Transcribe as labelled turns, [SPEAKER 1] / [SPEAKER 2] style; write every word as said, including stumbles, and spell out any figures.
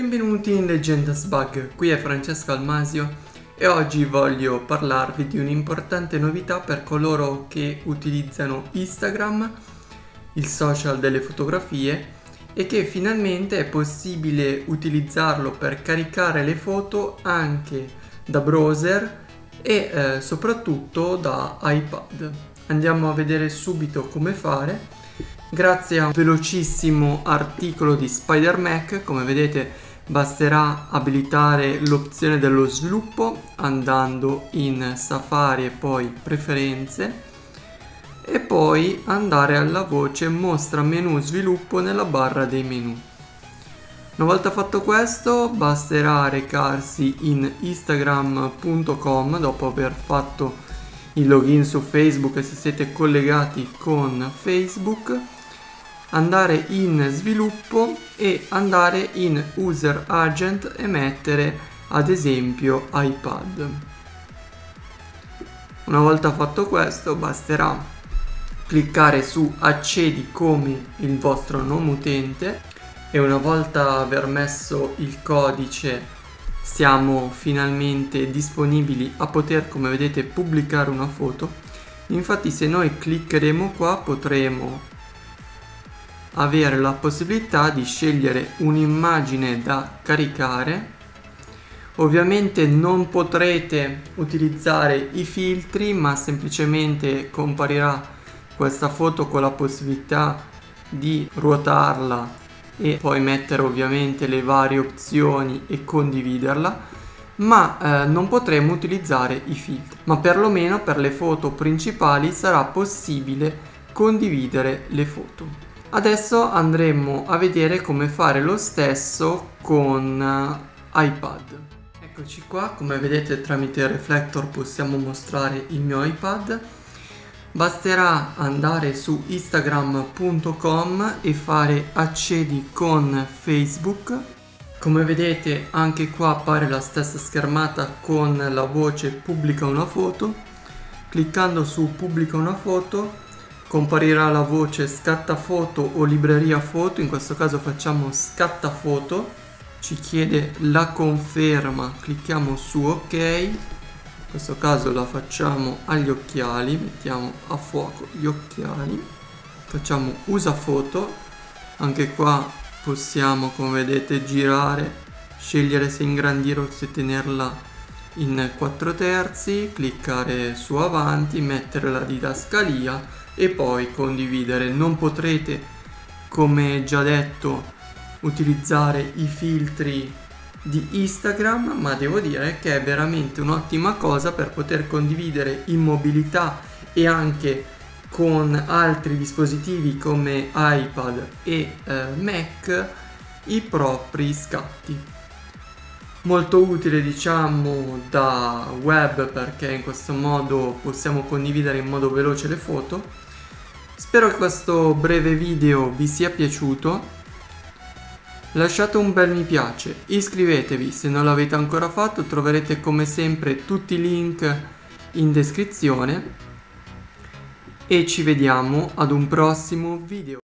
[SPEAKER 1] Benvenuti in Leggendas Bug, qui è Francesco Almasio e oggi voglio parlarvi di un'importante novità per coloro che utilizzano Instagram, il social delle fotografie, e che finalmente è possibile utilizzarlo per caricare le foto anche da browser e eh, soprattutto da iPad. Andiamo a vedere subito come fare. Grazie a un velocissimo articolo di SpiderMac, come vedete basterà abilitare l'opzione dello sviluppo andando in Safari e poi preferenze e poi andare alla voce mostra menu sviluppo nella barra dei menu. Una volta fatto questo basterà recarsi in instagram punto com dopo aver fatto il login su Facebook e se siete collegati con Facebook, andare in sviluppo e andare in user agent e mettere ad esempio iPad. Una volta fatto questo basterà cliccare su accedi come il vostro nome utente e una volta aver messo il codice siamo finalmente disponibili a poter, come vedete, pubblicare una foto. Infatti se noi cliccheremo qua potremo avere la possibilità di scegliere un'immagine da caricare. Ovviamente non potrete utilizzare i filtri, ma semplicemente comparirà questa foto con la possibilità di ruotarla e poi mettere ovviamente le varie opzioni e condividerla, ma eh, non potremo utilizzare i filtri, ma perlomeno per le foto principali sarà possibile condividere le foto. Adesso andremo a vedere come fare lo stesso con uh, iPad. Eccoci qua, come vedete tramite il reflector possiamo mostrare il mio iPad. Basterà andare su instagram punto com e fare accedi con Facebook. Come vedete anche qua appare la stessa schermata con la voce pubblica una foto. Cliccando su pubblica una foto comparirà la voce scatta foto o libreria foto, in questo caso facciamo scatta foto, ci chiede la conferma, clicchiamo su ok, in questo caso la facciamo agli occhiali, mettiamo a fuoco gli occhiali, facciamo usa foto, anche qua possiamo, come vedete, girare, scegliere se ingrandire o se tenerla in quattro terzi, cliccare su avanti, mettere la didascalia e poi condividere. Non potrete, come già detto, utilizzare i filtri di Instagram, ma devo dire che è veramente un'ottima cosa per poter condividere in mobilità e anche con altri dispositivi come iPad e eh, Mac i propri scatti. Molto utile, diciamo, da web, perché in questo modo possiamo condividere in modo veloce le foto. Spero che questo breve video vi sia piaciuto. Lasciate un bel mi piace, iscrivetevi se non l'avete ancora fatto, troverete come sempre tutti i link in descrizione e ci vediamo ad un prossimo video.